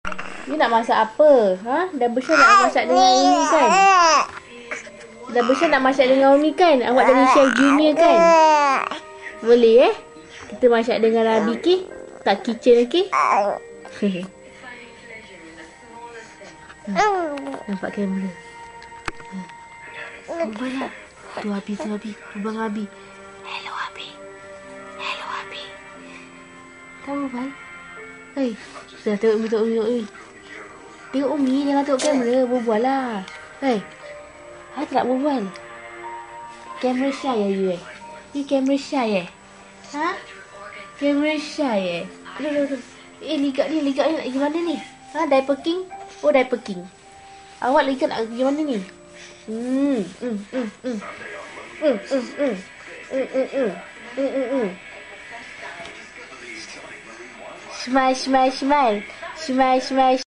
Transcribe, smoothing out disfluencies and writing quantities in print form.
You nak masak apa? Ha? Dah besar nak masak dengan Umi kan? Dah besar nak masak dengan Umi kan? Awak dari Chef Junior kan? Boleh Kita masak dengan Rabi ke? Tak kitchen ke? Nampak kamera. Bubal lah. Tu Abi. Bubang Abi. Hello Abi. Kamu Bubal? Hei. Dah tengok Umi. Tengok Umi, jangan tengok kamera. Berbual lah. Hei. Tak nak berbual. Kamera shy you You kamera shy Ha? Kamera shy Duduk. Ligat ni nak pergi mana ni? Ha? Diaper King? Oh, Diaper King. Awak ligat nak pergi mana ni? Smile.